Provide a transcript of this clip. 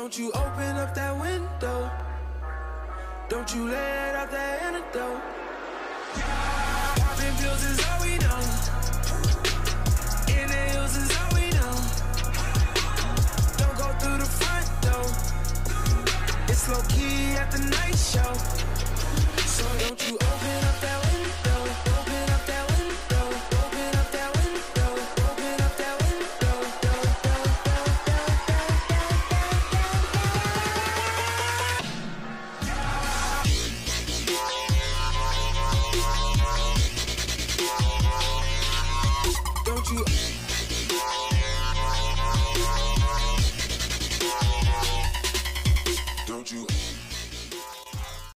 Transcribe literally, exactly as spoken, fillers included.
don't you open up that window. Don't you let out that antidote. Popping pills is all we know. Inhales is all we know. Don't go through the front door. It's low key at the night show. So don't you open up that window.